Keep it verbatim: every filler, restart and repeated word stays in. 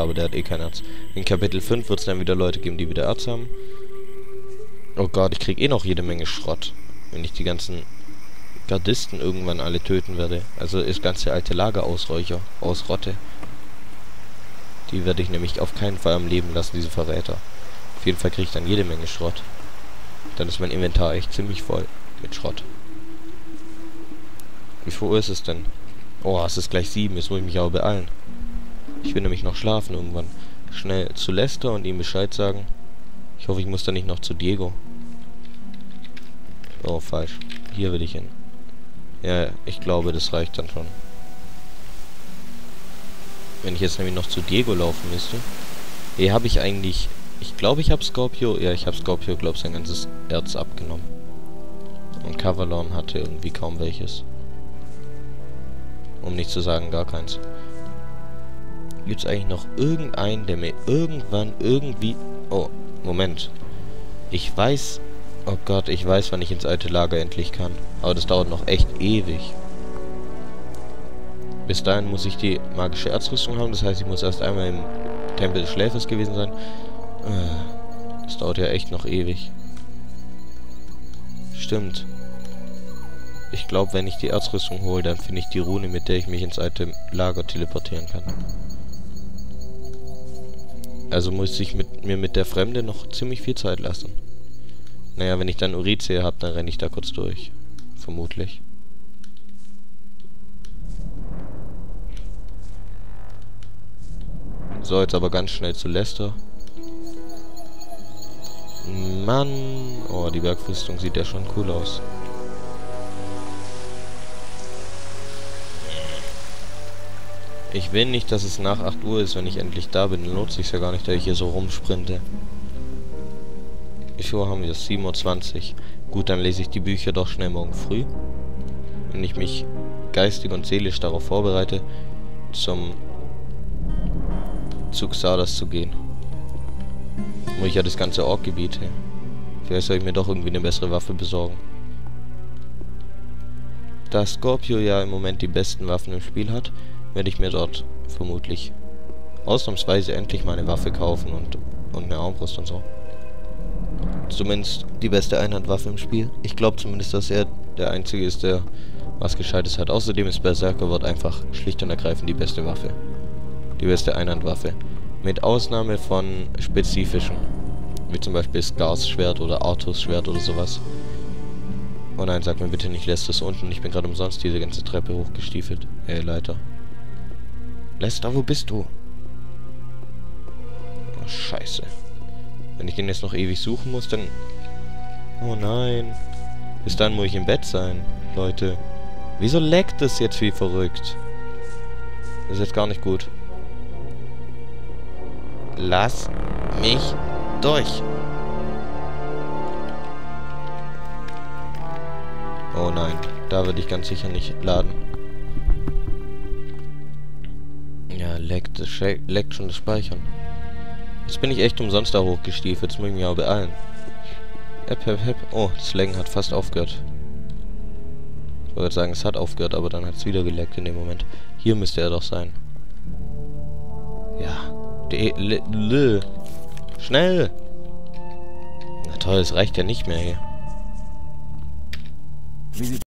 aber der hat eh kein Erz. In Kapitel fünf wird es dann wieder Leute geben, die wieder Erz haben. Oh Gott, ich krieg eh noch jede Menge Schrott, wenn ich die ganzen Gardisten irgendwann alle töten werde. Also das ganze alte Lager ausräucher, ausrotte. Die werde ich nämlich auf keinen Fall am Leben lassen, diese Verräter. Auf jeden Fall kriege ich dann jede Menge Schrott. Dann ist mein Inventar echt ziemlich voll mit Schrott. Wie viel Uhr ist es denn? Oh, es ist gleich sieben, jetzt muss ich mich aber beeilen. Ich will nämlich noch schlafen irgendwann. Schnell zu Lester und ihm Bescheid sagen. Ich hoffe, ich muss da nicht noch zu Diego. Oh, falsch. Hier will ich hin. Ja, ich glaube, das reicht dann schon. Wenn ich jetzt nämlich noch zu Diego laufen müsste. Eh, habe ich eigentlich... Ich glaube, ich habe Scorpio... Ja, ich habe Scorpio, glaube ich, sein ganzes Erz abgenommen. Und Cavalon hatte irgendwie kaum welches. Um nicht zu sagen, gar keins. Gibt es eigentlich noch irgendeinen, der mir irgendwann irgendwie... Oh, Moment. Ich weiß... Oh Gott, ich weiß, wann ich ins alte Lager endlich kann. Aber das dauert noch echt ewig. Bis dahin muss ich die magische Erzrüstung haben. Das heißt, ich muss erst einmal im Tempel des Schläfers gewesen sein. Das dauert ja echt noch ewig. Stimmt. Ich glaube, wenn ich die Erzrüstung hole, dann finde ich die Rune, mit der ich mich ins alte Lager teleportieren kann. Also muss ich mit, mir mit der Fremde noch ziemlich viel Zeit lassen. Naja, wenn ich dann Urize habe, dann renne ich da kurz durch. Vermutlich. So, jetzt aber ganz schnell zu Lester. Mann. Oh, die Bergrüstung sieht ja schon cool aus. Ich will nicht, dass es nach acht Uhr ist, wenn ich endlich da bin. Dann lohnt sich ja gar nicht, dass ich hier so rumsprinte. Wie viel Uhr haben wir? sieben Uhr zwanzig. Gut, dann lese ich die Bücher doch schnell morgen früh. Wenn ich mich geistig und seelisch darauf vorbereite, zum zu Xardas zu gehen. Wo ich ja das ganze Ork-Gebiet habe. Vielleicht soll ich mir doch irgendwie eine bessere Waffe besorgen. Da Scorpio ja im Moment die besten Waffen im Spiel hat, werde ich mir dort vermutlich ausnahmsweise endlich meine Waffe kaufen und, und eine Armbrust und so. Zumindest die beste Einhandwaffe im Spiel. Ich glaube zumindest, dass er der Einzige ist, der was Gescheites hat. Außerdem ist Berserkerwort einfach schlicht und ergreifend die beste Waffe. Die beste Einhandwaffe. Mit Ausnahme von spezifischen. Wie zum Beispiel Scars Schwert oder Arthurs Schwert oder sowas. Oh nein, sag mir bitte nicht, lässt es unten. Ich bin gerade umsonst diese ganze Treppe hochgestiefelt. Ey, Leiter. Lester, wo bist du? Oh, scheiße. Wenn ich den jetzt noch ewig suchen muss, dann... Oh nein. Bis dann muss ich im Bett sein, Leute. Wieso leckt es jetzt wie verrückt? Das ist jetzt gar nicht gut. Lass mich durch. Oh nein, da würde ich ganz sicher nicht laden. Ja, leckt, das leckt schon das Speichern. Jetzt bin ich echt umsonst da hochgestiefelt. Jetzt muss ich mich aber beeilen. Hep, hep, hep. Oh, das Laggen hat fast aufgehört. Ich wollte sagen, es hat aufgehört, aber dann hat es wieder geleckt in dem Moment. Hier müsste er doch sein. Ja. De le, le. Schnell! Na toll, es reicht ja nicht mehr hier.